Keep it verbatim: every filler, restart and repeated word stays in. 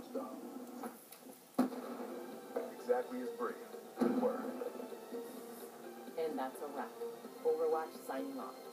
stop. Exactly as brief. Good work. And that's a wrap. Overwatch signing off.